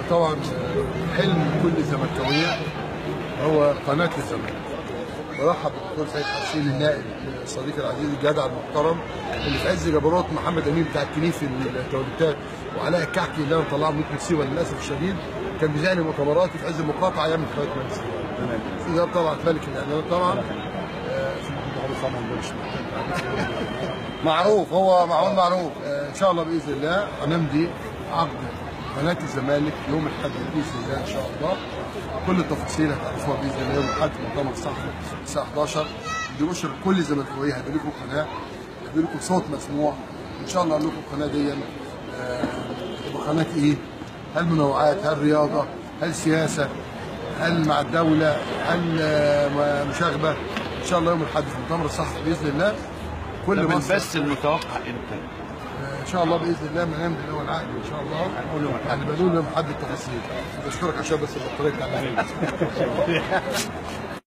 طبعا حلم كل زملكاويه هو قناه الزمالك. برحب بالدكتور سيد حسين النائب صديقي العزيز الجدع المحترم اللي في عز جبروت محمد امين بتاع الكنيف التوليدات وعلاء الكعكي اللي انا طلعه من مصيبه للاسف الشديد، كان بيذيعني مؤتمراتي في عز المقاطعه ايام قناه مجلس الاداره. ده طبعا ملك الاعلانات طبعا معروف، هو معروف. ان شاء الله باذن الله هنمضي عقد قناه الزمالك يوم الاحد باذن الله ان شاء الله. كل التفاصيل هتعرفوها باذن الله يوم الاحد في مؤتمر الصحفي الساعه 11. دي بشر كل الزملكاويه، هيبقى لكم قناه، هيبقى لكم صوت مسموع ان شاء الله. لكم القناه دي تبقى قناه ايه؟ هل منوعات؟ هل رياضه؟ هل سياسه؟ هل مع الدوله؟ هل مشاغبه؟ ان شاء الله يوم الاحد في مؤتمر الصحفي باذن الله. كل مصر بس المتوقع امتى؟ ان شاء الله باذن الله ما نمضي الاول عقد ان شاء الله هنبقى لهم حد التفاصيل. بشكرك عشان بس البطاريه بتاعتك